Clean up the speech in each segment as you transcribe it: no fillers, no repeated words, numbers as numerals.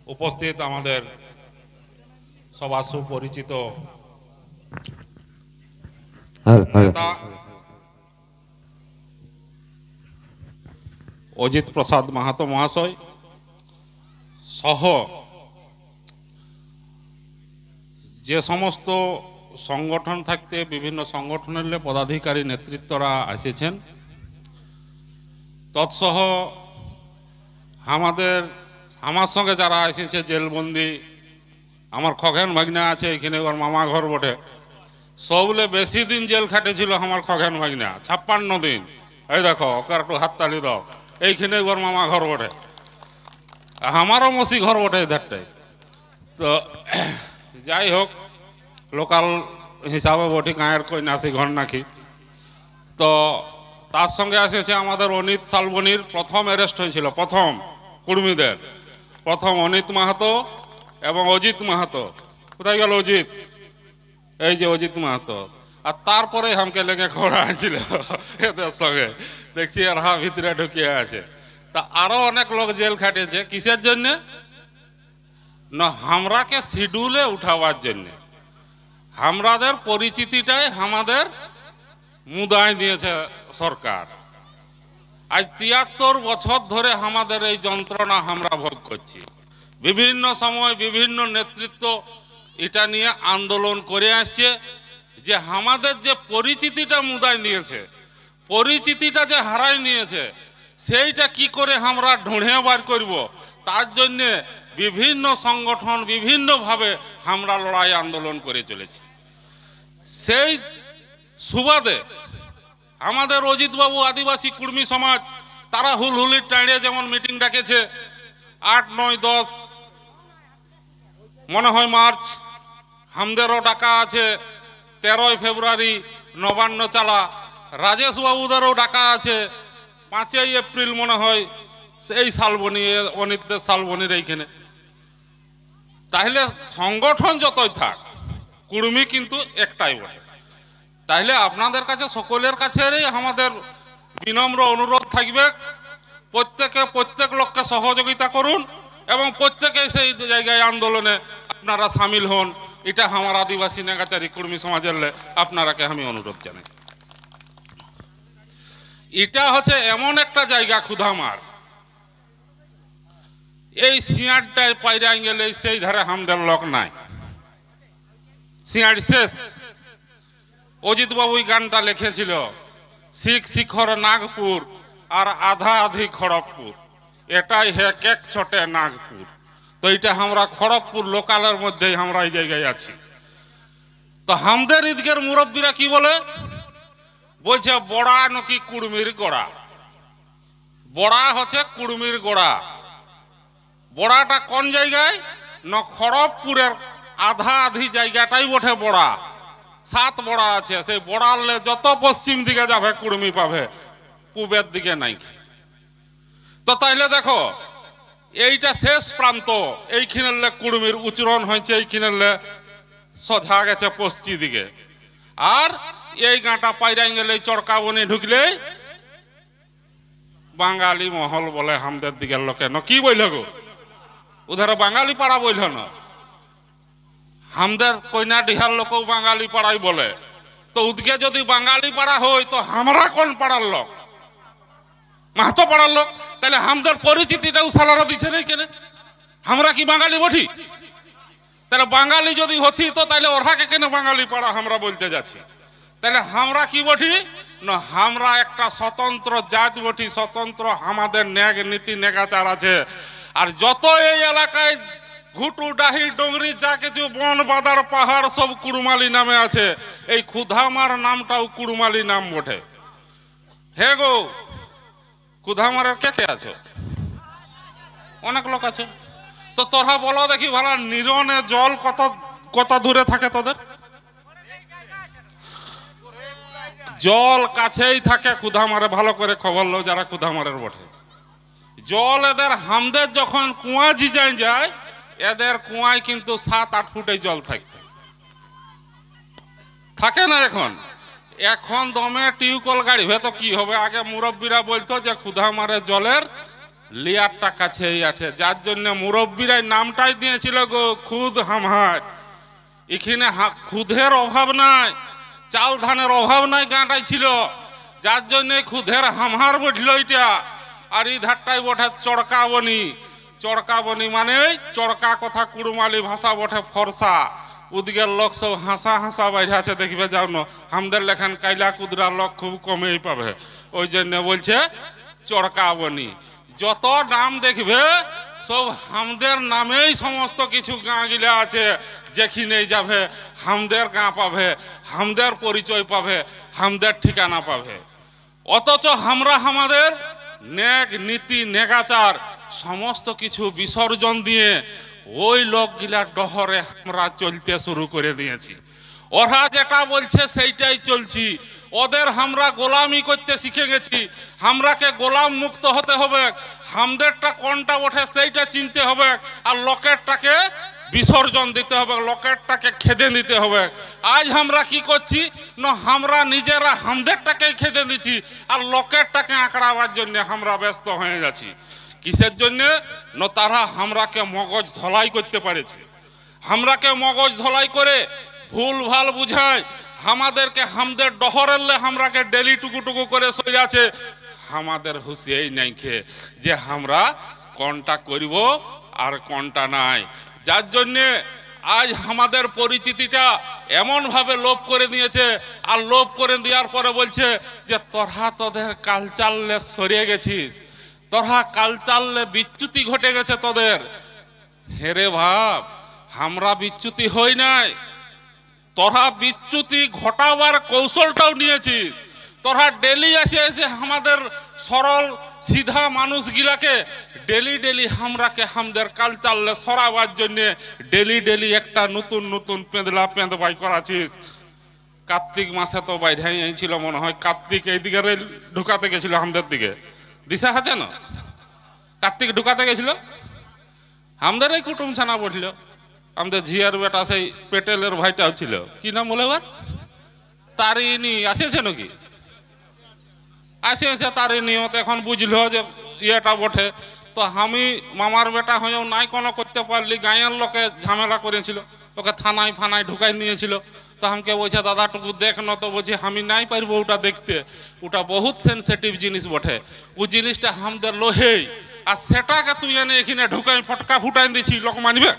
উপস্থিত আমাদের সবার সুপরিচিত নেতা অজিত প্রসাদ মাহাতো মহাশয় সহ যে সমস্ত সংগঠন থাকতে বিভিন্ন সংগঠনের পদাধিকারী নেতৃত্বরা এসেছেন, তৎসহ আমার সঙ্গে যারা এসেছে জেলবন্দি, আমার খগেন ভাগনা আছে এখানে, ওর মামা ঘর বটে, সবলে বেশি দিন জেল খাটেছিল আমার খগেন ভাগনা, 56 দিন। এই দেখো ওকে একটু হাততালি দাও, এইখানে ওর মামা ঘর বটে, আমারও মসি ঘর বটে এধারটাই। তো যাই হোক, লোকাল হিসাবে বটি গাঁয়ের কই নাসি ঘর নাকি। তো তার সঙ্গে এসেছে আমাদের অনিত শালবনির প্রথম অ্যারেস্ট হয়েছিল, প্রথম কুর্মীদের প্রথম অনিত মাহাতো এবং অজিত মাহাতো। কোথায় গেল অজিত? এই যে অজিত মাহাতো। আর তারপরে আমাকে লেগে খোড়া হয়েছিল এদের সঙ্গে, দেখছি আর ভিতরে ঢুকিয়ে আছে। তা আরো অনেক লোক জেল খাটিয়েছে কিসের জন্য না, আমরাকে শিডিউলে উঠাবার জন্য। আমাদের পরিচিতিটাই আমাদের মুদায় দিয়েছে সরকার। আজ 73 বছর ধরে আমাদের এই যন্ত্রণা আমরা ভোগ করছি। বিভিন্ন সময় বিভিন্ন নেতৃত্ব এটা নিয়ে আন্দোলন করে আসছে যে আমাদের যে পরিচিতিটা মুদায় নিয়েছে, পরিচিতিটা যে হারাই নিয়েছে, সেইটা কি করে আমরা ঢুঁড়ে বার করব, তার জন্যে বিভিন্ন সংগঠন বিভিন্নভাবে আমরা লড়াই আন্দোলন করে চলেছি। সেই সুবাদে আমাদের অজিতবাবু আদিবাসী কুর্মী সমাজ তারা হুলহুলির টাঁড়িয়ে যেমন মিটিং ডাকেছে 8, 9, 10 মনে হয় মার্চ, আমাদেরও ডাকা আছে 13 ফেব্রুয়ারি নবান্ন চালা, রাজেশ বাবুদেরও ডাকা আছে 5 এপ্রিল মনে হয় সেই শালবনী অনিতের শালবনির এইখানে। তাহলে সংগঠন যতই থাক কুর্মী কিন্তু একটাই বটে। তাইলে আপনাদের কাছে সকলের কাছেই আমাদের বিনম্র অনুরোধ থাকবে, প্রত্যেক লোককে সহযোগিতা করুন এবং প্রত্যেকে সেই জায়গায় আন্দোলনে আপনারা সামিল হন। এটা আমার আদিবাসী নেগাচারী কুর্মী সমাজের আপনারাকে আমি অনুরোধ জানাই। এটা হচ্ছে এমন একটা জায়গা ক্ষুধামার, এই সিঁয়ারটায় পাইরা গেলে সেই ধারে আমাদের লোক নাই, সিঁয়ার শেষ। অজিত বাবু গানটা লিখেছিল, শিখর নাগপুর আর আধা আধি খড়গপুর, এটাই হে কেক ছোটে নাগপুর। তো এটা আমরা খড়গপুর লোকালের মধ্যে আমরা এই জায়গায় আছি। তো আমাদের ঈদগের মুরব্বীরা কি বলে, বলছে বড়া নাকি কুড়মির গোড়া। বড়া হচ্ছে কুড়মির গোড়া। বড়াটা কোন জায়গায় না, খড়গপুরের আধা আধি জায়গাটাই বটে বড়া। 7 বড়া আছে, সেই বড়ালে যত পশ্চিম দিকে যাবে কুর্মী পাবে, পূবের দিকে নাই। তো তাইলে দেখো এইটা শেষ প্রান্ত, এইখানে কুর্মীর উচ্চরণ হয়েছে, এইখানে সোজা গেছে পশ্চিম দিকে। আর এই গাঁটা পাইরাই গেলে চড়কাবনি ঢুকলে বাঙালি মহল বলে আমাদের দিকের লোকে ন, কি বইল গো উধার বাঙালি পাড়া বইল না, আমাদের কইনা ডিহার লোক বাঙালি পাড়াই বলে। তো উদকে যদি বাঙালি পাড়া হয় তো আমরা কোন পাড়ার লোক? মাহাতো পাড়ার লোক। তাহলে আমাদের পরিচিতিটাও সালারা দিছে না কেন? আমরা কি বাঙালি বঠি? তাহলে বাঙালি যদি হতি তো তাহলে ওরাকে কেন বাঙালি পাড়া আমরা বলতে যাচ্ছি? তাহলে আমরা কি বঠি না, আমরা একটা স্বতন্ত্র জাত বঠি, স্বতন্ত্র আমাদের ন্যাগ নীতি নেগাচার আছে। আর যত এই এলাকায় ঘুটু ডাহি ডোংরি যা কিছু বন বাদার পাহাড় সব কুড়মালি নামে আছে, এই ক্ষুধামার নামটাও কুড়মালি নাম বটে। হে গো, ক্ষুধামারের কে কে আছে? অনেক লোক আছে। তো তোরা বলো দেখি ভালো, নিরনে জল কত দূরে থাকে তোদের? জল কাছেই থাকে ক্ষুধামারে। ভালো করে খবর লো যারা ক্ষুধামারের বটে। জল এদের হামদের যখন কুয়া জিজাই যায়, এদের কুয়ায় কিন্তু 7-8 ফুটে জল থাকে না। এখন দমে টিউবকল গাড়ি তো কি হবে? আগে মুরব্বীরা বলতো যে ক্ষুধামারে জলের লিয়ারটা কাছেই আছে, যার জন্য মুরব্বীরাই নামটাই দিয়েছিল গো খুদ হামহার। এখানে খুদের অভাব নাই, চাল ধানের অভাব নাই, গাঁটাই ছিল, যার জন্য খুদের হামহার বটল এটা। আর এই ধারটাই বটে চড়কাবনি। চড়কাবনি মানে চড়কা কথা কুড়মালি ভাষা বটে ফরসা। ওদিকের লোক সব হাসা হাসা বাইরে আছে, দেখবে যাও না আমাদের লেখান কাইলা কুদরা লোক খুব কমেই পাবে, ওই জন্য বলছে চড়কাবনি। যত নাম দেখবে সব হামদের নামেই সমস্ত কিছু গাঁ গিলা আছে, যেখানে যাবে হামদের গাঁ পাবে, হামদের পরিচয় পাবে, হামদের ঠিকানা পাবে। অথচ আমরা আমাদের নেক নীতি নেগাচার সমস্ত কিছু বিসর্জন দিয়ে ওই লোকগুলা ডহরে আমরা চলতে শুরু করে দিয়েছি। ওরা যেটা বলছে সেইটাই চলছি, ওদের আমরা গোলামি করতে শিখে গেছি। আমরাকে গোলাম মুক্ত হতে হবে, আমাদেরটা কোনটা ওঠে সেইটা চিনতে হবে, আর লোকেরটাকে বিসর্জন দিতে হবে, লোকেরটাকে খেদে নিতে হবে। আজ আমরা কি করছি না, আমরা নিজেরা আমাদেরটাকে খেদে দিচ্ছি, আর লোকেরটাকে আঁকড়াবার জন্য আমরা ব্যস্ত হয়ে যাচ্ছি। কিসের জন্য না, তারা আমরাকে মগজ ধলাই করতে পারেছে। আমরাকে মগজ ধলাই করে ভুল ভাল বুঝায়, আমাদেরকে আমাদের ডহরেলে আমরাকে ডেলি টুকু করে সই আছে। আমাদের হুঁশিয়াই নাই খে যে আমরা কোনটা করব আর কোনটা নাই। যার জন্যে আজ আমাদের পরিচিতিটা এমনভাবে লোপ করে দিয়েছে, আর লোপ করে দেওয়ার পরে বলছে যে তোরা তোদের কালচারলে সরিয়ে গেছিস, তোরা কালচারলে বিচ্যুতি ঘটে গেছে তোদের। হেরে ভাব, আমরা বিচ্যুতি হই নাই, তোরা বিচ্যুতি ঘটাবার কৌশলটাও নিয়েছিস। তোরা ডেলি এসে এসে আমাদের সরল সিধা মানুষগুলাকে ডেলি ডেলি আমরাকে আমাদের কালচারলে সরাবার জন্য ডেলি ডেলি একটা নতুন নতুন পেঁদলা পেঁদবাই করাছিস। কার্তিক মাসে তো বাইরে ছিল মনে হয়, কার্তিক এইদিকে ঢুকাতে গেছিল আমাদের দিকে, দিশা আছে না? কার্তিক ঢুকাতে গেছিল, আমাদের এই কুটুম ছানা বসল, আমাদের ঝিয়ার বেটা সেই পেটেলের ভাইটাও ছিল, কি নাম বলে এবার? তারিনী আসিয়েছে নাকি? আসিয়েছে তারিনীও। তো এখন বুঝলো যে ইয়েটা বটে, তো আমি মামার বেটা হয়েও নাই কোনো করতে পারলি, গাঁয়ের লোকে ঝামেলা করেছিল, ওকে থানায় ফানায় ঢুকাই নিয়েছিল। তো আমাকে বলছে দাদাটুকু দেখ না, তো বলছি আমি নাই পারবো ওটা দেখতে, ওটা বহুত সেন্সিটিভ জিনিস বটে, ও জিনিসটা আমাদের লোহেই, আর সেটাকে তুই এনে এখানে ঢুকাই ফটকা ফুটাই দিছি, লোক মানবে?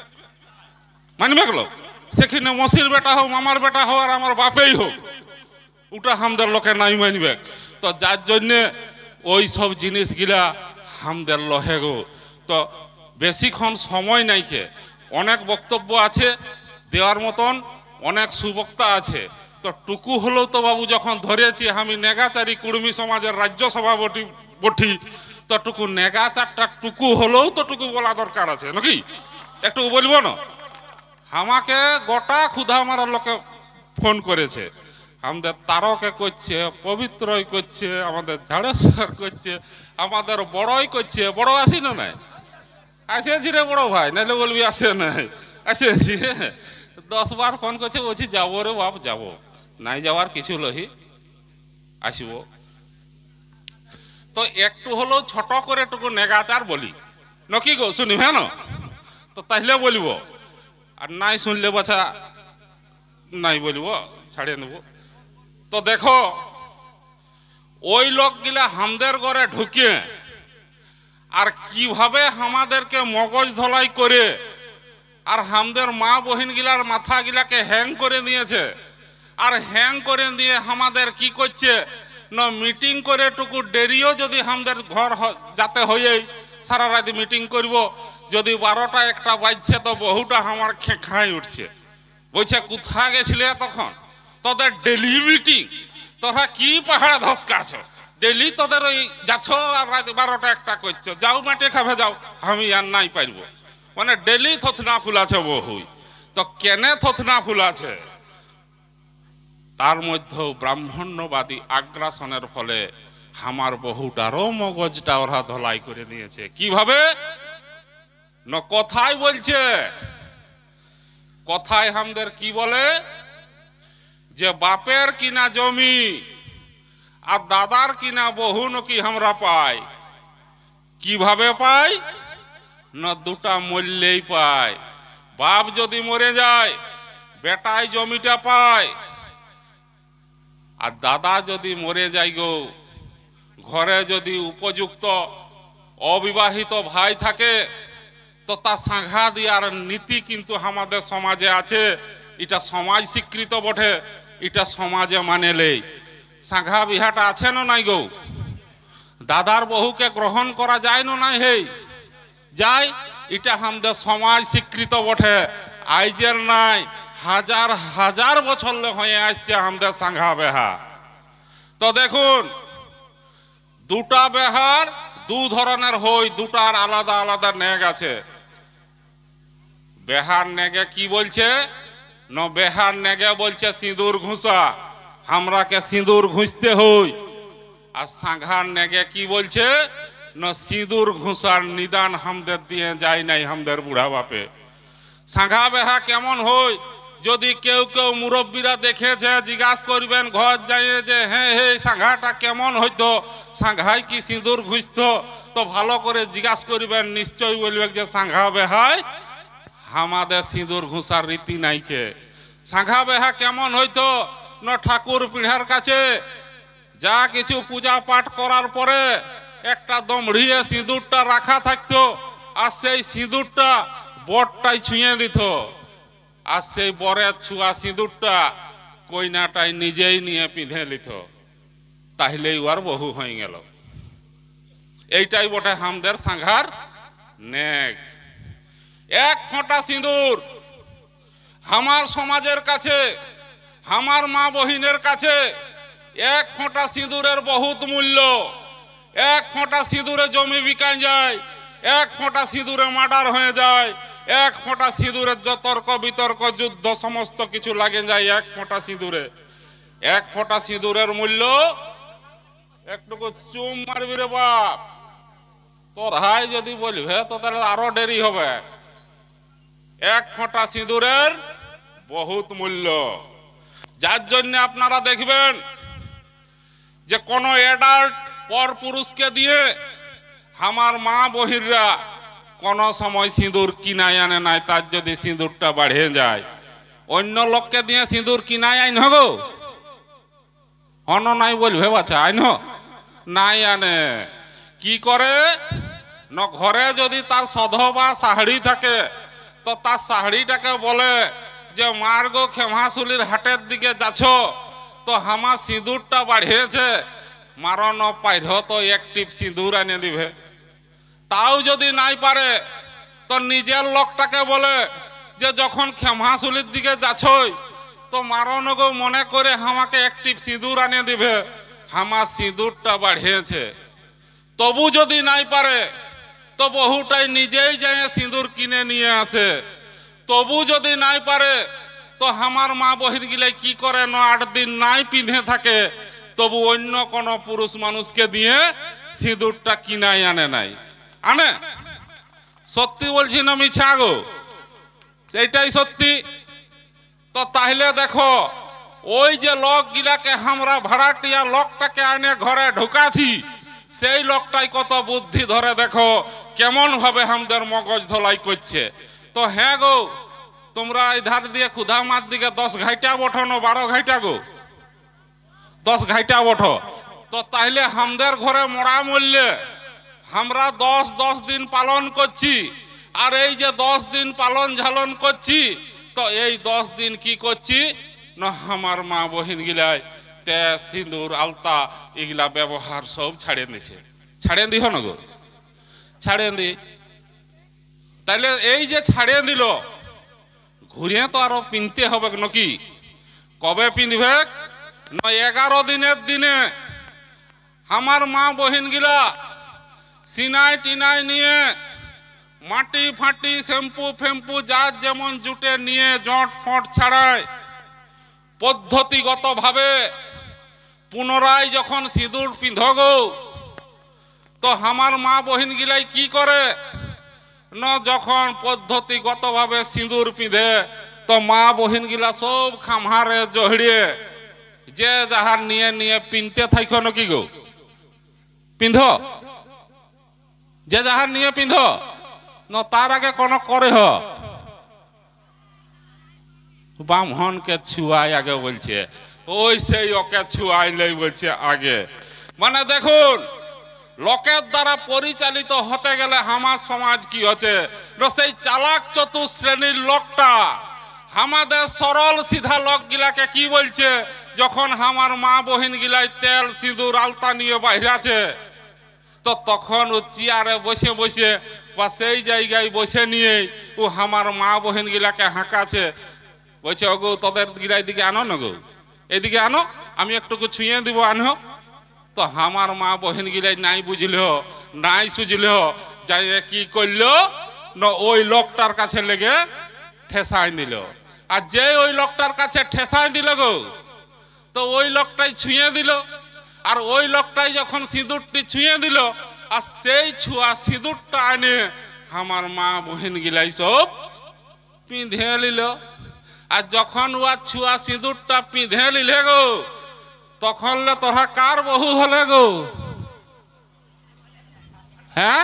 মানবে লোক? সেখানে মসির বেটা হোক, মামার বেটা হোক, আর আমার বাপেই হোক, ওটা আমাদের লোকে নাই মানবে। তো যার জন্যে ওই সব জিনিসগুলা আমাদের লহে গো। তো বেশিক্ষণ সময় নাই খে, অনেক বক্তব্য আছে দেওয়ার মতন, অনেক সুবক্তা আছে। তো টুকু হলেও তো বাবু যখন ধরেছি আমি নেগাচারি কুর্মী সমাজের রাজ্য সভাপতি বঠি, তো টুকু নেগাচারটা টুকু হলেও তো টুকু বলা দরকার আছে নাকি? একটু বলবো না? আমাকে গোটা ক্ষুধা মারার লোকে ফোন করেছে, আমাদের তারকে করছে, পবিত্রই করছে, আমাদের ঝাড়েশ্বর করছে, আমাদের বড়ই করছে। বড় আসি না নাই? আসেছি রে বড় ভাই, নাহলে বলবি আসে নাই, আসেছি। 10 বার ফোন করছে, বলছি যাবো রে বাপ, যাবো, নাই যাওয়ার কিছু লহি, আসব। তো একটু হলেও ছোট করে টুকু নেগাচার বলি নকি গো, শুনি হ্যাঁ না? তো তাহলে বলবো, আর নাই শুনলে বাছা নাই বলবো, ছাড়িয়ে নেব। তো দেখো ওই লোকগুলা আমাদের ঘরে ঢুকে আর কিভাবে আমাদেরকে মগজ ধলাই করে, আর আমাদের মা বহিন গিলার মাথা গিলাকে হ্যাং করে দিয়েছে। আর হ্যাং করে দিয়ে আমাদের কি করছে না, মিটিং করে টুকু দেরিও যদি আমাদের ঘর যাতে হয়েই সারা রাত মিটিং করব, যদি 12টা 1টা বাজছে তো বহুটা আমার খেখাই উঠছে, বলছে কোথা গেছিলে তখন, তোদের ডেলি মিটিং, তোরা কি পাহাড়ে ধসকাছ, ডেলি তোদের ওই যাচ্ছ আর রাত 12টা 1টা করছো, যাও মাঠে খাবে যাও, আমি আর নাই পারবো। মানে ডেলি থতনা ফুলাছে বহুই। তো কেনে থতনা ফুলাছে? তার মধ্যেও ব্রাহ্মণ্যবাদী আগ্রাসনের ফলে আমার বহুটারও মগজটা ওরা ধলাই করে নিয়েছে। কিভাবে না, কথায় বলছে, কথায় আমাদের কি বলে যে বাপের কিনা জমি আর দাদার কিনা বহু নাকি আমরা পাই। কিভাবে পায় না দুটা মূল্যেই পায়। বাপ যদি মরে যায় বেটায় জমিটা পায়, আর দাদা যদি মরে যায় গো, ঘরে যদি উপযুক্ত অবিবাহিত ভাই থাকে তো তা সাঙ্ঘা দেওয়ার নীতি কিন্তু আমাদের সমাজে আছে। এটা সমাজ স্বীকৃত বটে, এটা সমাজে মানেলেই। সাঙ্ঘা বিহাটা আছে না নাই গো? দাদার বহুকে গ্রহণ করা যায় না নাই? হে যায়, এটা আমাদের সমাজ স্বীকৃত বটে। আইজের নাই, হাজার হাজার বছর হয়ে আসছে আমাদের সাঙ্ঘা বেহা। তো দেখুন, দুটা বেহার দু ধরনের হই, দুটার আলাদা আলাদা নেগ আছে। বেহার নেগে কি বলছে ন, বেহার নেগে বলছে সিঁদুর ঘুষা, আমরাকে সিঁদুর ঘুষতে হই। আর সাঙ্ঘার নেগে কি বলছে ন, সিঁদুর ঘুষার নিদান আমাদের দিয়ে যায় নাই আমাদের বুড়া বাপে। সাঙ্ঘা বেহা কেমন হই যদি কেউ কেউ মুরব্বীরা দেখেছে, জিজ্ঞাসা করবেন ঘর যাইয়ে যে হ্যাঁ হে সাঙ্ঘাটা কেমন হইতো, সাঙ্ঘাই কি সিঁদুর ঘুষতো, তো ভালো করে জিজ্ঞাসা করবেন, নিশ্চয়ই বলবেন যে সাঙ্ঘা বেহায় আমাদের সিঁদুর ঘুষার রীতি নাইকে। সাঙ্ঘা বেহা কেমন হইতো না, ঠাকুর পিঢ়ার কাছে যা কিছু পূজা পাঠ করার পরে একটা দমড়িয়ে সিঁদুরটা রাখা থাকতো, আর সেই সিঁদুরটা বরটাই ছুঁয়ে দিত, আর সেই বরের ছুয়া সিঁদুরটা কইনাটাই নিজেই নিয়ে পিঁধে লিত, তাহলেই ওর বহু হয়ে গেল। এইটাই বটে আমাদের সাঙ্ঘার নেক। এক ফোঁটা সিঁদুর আমার সমাজের কাছে, আমার মা বহিনের কাছে এক ফোঁটা সিঁদুরের বহুত মূল্য। এক ফোঁটা সিঁদুরে জমি বিকায় যায়, এক ফোঁটা সিঁদুরে মার্ডার হয়ে যায়, এক ফোঁটা সিঁদুরের যত তর্ক বিতর্ক যুদ্ধ সমস্ত কিছু লাগে যায় এক ফোঁটা সিঁদুরে। এক ফোঁটা সিঁদুরের মূল্য একটুকু চুম মারবি রে বাপ, তোর হাই যদি বলবে তো তাহলে আরো দেরি হবে। এক ফোঁটা সিঁদুরের বহুত মূল্য, যার জন্য আপনারা দেখবেন যে কোন অ্যাডাল্ট পর পুরুষকে দিয়ে আমার মা বহিররা কোন সময় সিঁদুর কিনায় আনে নাই। তার যদি সিঁদুরটা বাড়িয়ে যায়, অন্য লোককে দিয়ে সিঁদুর কিনায় আইন গো, অন্য নাই বলবে বাচ্চা আইন নাই আনে। কি করে ন, ঘরে যদি তার সধবা শাড়ি থাকে তো তার শাড়িটাকে বলে যে মার গো খেমাশুলির হাটের দিকে যাচ্ছ তো আমার সিঁদুরটা বাড়িয়েছে, মারণ পাইর তো এক টিপ সিঁদুর এনে দিবে। তাও যদি নাই পারে তো নিজের লোকটাকে বলে যে যখন খেমাশুলির দিকে যাচ্ছই তো মারণ গো মনে করে আমাকে এক টিপ সিঁদুর এনে দিবে, আমার সিঁদুরটা বাড়িয়েছে। তবু যদি নাই পারে তো বহুটাই নিজেই যায় সিঁদুর কিনে নিয়ে আসে। তবু যদি নাই পারে তো আমার মা বহিন গিলে কি করে ন, 8 দিন নাই পিঁধে থাকে, তবু অন্য কোন পুরুষ মানুষকে দিয়ে সিঁদুরটা কিনাই আনে নাই। আনে, সত্যি বলছি না মিছা গো? সেইটাই সত্যি। তো তাহলে দেখো, ওই যে লোক গিলাকে আমরা ভাড়াটিয়া লোকটাকে আনে ঘরে ঢুকাছি, সেই লোকটাই কত বুদ্ধি ধরে দেখো কেমন ভাবে আমাদের মগজ ধলাই করছে। তো হ্যাঁ গো, তোমরা এই ধার দিয়ে ক্ষুধামার দিকে 10 ঘাইটা বঠো না 12 ঘাইটা গো, 10 ঘাইটা বঠো। তো তাহলে আমাদের ঘরে মরা মরলে আমরা 10 দিন পালন করছি, আর এই যে 10 দিন পালন ঝালন করছি, তো এই 10 দিন কি করছি না, আমার মা বহিন গিলাই তে সিঁদুর আলতা এগুলা ব্যবহার সব ছাড়িয়ে দিছে। ছাড়িয়ে দিহ না গো, ছাড়িয়ে দি। তাইলে এই যে ছাড়িয়ে দিল, ঘুরিয়ে তো আরো পিনতে হবে নাকি? কবে পিনবে না, 11 দিনের দিনে আমার মা বহিন গিলা সিনাই টিনাই নিয়ে মাটি ফাটি শ্যাম্পু ফ্যাম্পু যার যেমন জুটে নিয়ে জট ফট ছাড়ায় পদ্ধতিগত ভাবে পুনরায় যখন সিঁদুর পিঁধগো, তো আমার মা বহিন গিলাই কি করে না, যখন পদ্ধতিগত ভাবে সিঁদুর পিঁধে তো মা বহিন গিলা সব খামহারে জহড়িয়ে যে যাহার নিয়ে নিয়ে পিনতে থাইক নাকি গো, পিঁধ যে যাহার নিয়ে পিঁধ ন তার আগে কোন করে হ ব্রাহ্মণকে ছুয়াই আগে বলছে, ওই সেই ওকে ছুয়াইলেই বলছে আগে। মানে দেখুন, লোকের দ্বারা পরিচালিত হতে গেলে আমার সমাজ কি হচ্ছে, সেই চালাক চতুর শ্রেণীর লোকটা আমাদের সরল সিধা লোক গিলাকে কি বলছে, যখন আমার মা বহিন গিলাই তেল সিঁদুর আলতা নিয়ে বাইরে আছে, তো তখন ও চেয়ারে বসে বসে বা সেই জায়গায় বসে নিয়ে ও আমার মা বহিন গিলাকে হাঁকাছে, বলছে ওগো তোদের গিলাই দিকে আনো না গো, এদিকে আনো, আমি একটুকু ছুঁয়ে দিব আনো। তো আমার মা বহিন গিলাই নাই বুঝল নাই সুঝল, যাই কি করল না ওই লোকটার কাছে লেগে ঠেসাই দিল। আর যে ওই লোকটার কাছে ঠেসাই দিল গো, তো ওই লোকটাই ছুঁয়ে দিল। আর ওই লোকটাই যখন সিঁদুরটি ছুঁয়ে দিল, আর সেই ছুয়া সিঁদুরটা আনে আমার মা বহিন গিলাই সব পিঁধে নিল। আর যখন ওয়া ছুয়া সিঁদুরটা পিঁধে নিলে গো, তখন তোরা কার বহু হলে গো? হ্যাঁ,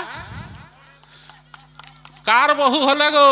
কার বহু হলে গো?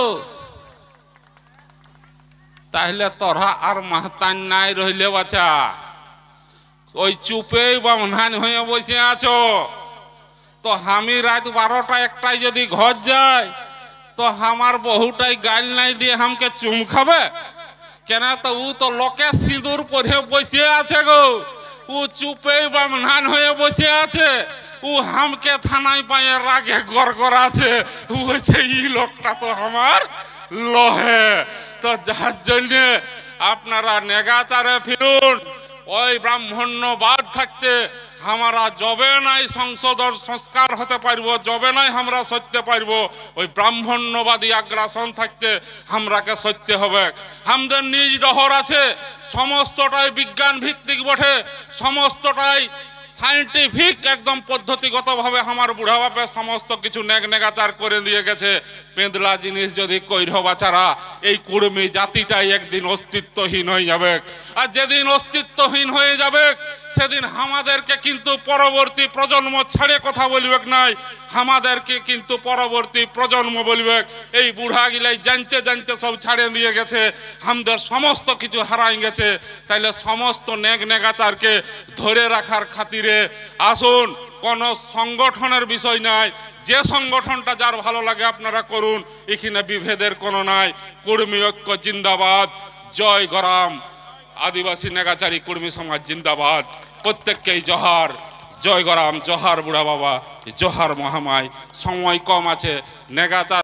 তাহলে তোরা আর মাহতান নাই রইলে বাছা, ওই চুপেই বামহান হয়ে বসে আছো। তো আমি রাত 12টা 1টায় যদি ঘর যাই, তো আমার বহুটাই গাল নাই দিয়ে আমাকে চুম খাবে কেন? তো ও তো লোকে সিঁদুর পরে বসে আছে গো, ও চুপেই বামহান হয়ে বসে আছে, ও হামকে থানায় পায়ে রাগে গড় আছে, ও বলছে এই লোকটা তো আমার লহে। তো যার জন্য আপনারা নেগাচারে ফিরুন। ওই ব্রাহ্মণ্যবাদ থাকতে আমরা যবে নাই সংসদর সংস্কার হতে পারব, যবে নাই আমরা সত্য পারব, ওই ব্রাহ্মণ্যবাদী আগ্রাসন থাকতে আমরাকে সত্য হবে। আমাদের নিজ ডহর আছে, সমস্তটাই বিজ্ঞান ভিত্তিক বটে, সমস্তটাই সাইন্টিফিক, একদম পদ্ধতিগতভাবে আমার বুড়া বাপে সমস্ত কিছু নেগাচার করে দিয়ে গেছে। পেঁদলা জিনিস যদি কইর বাচারা, এই কুড়মি জাতিটাই একদিন অস্তিত্বহীন হয়ে যাবে। আর যেদিন অস্তিত্বহীন হয়ে যাবে, সেদিন আমাদেরকে কিন্তু পরবর্তী প্রজন্ম ছাড়ে কথা বলবে নাই, আমাদেরকে কিন্তু পরবর্তী প্রজন্ম বলবে এই বুড়া গিলাই জানতে জানতে সব ছাড়ে দিয়ে গেছে, আমাদের সমস্ত কিছু হারাই গেছে। তাইলে সমস্ত নেগাচারকে ধরে রাখার খাতিরে আসুন, কোন সংগঠনের বিষয় নাই, যে সংগঠনটা যার ভালো লাগে আপনারা করুন, এখানে বিভেদের কোনো নাই। কুর্মী ঐক্য জিন্দাবাদ, জয় গরাম, আদিবাসী নেগাচারী কুর্মী সমাজ জিন্দাবাদ, প্রত্যেককেই জোহার, জয় গরাম, জোহার বুড়া বাবা, জোহার মহামায়। সময় কম আছে, নেগাচার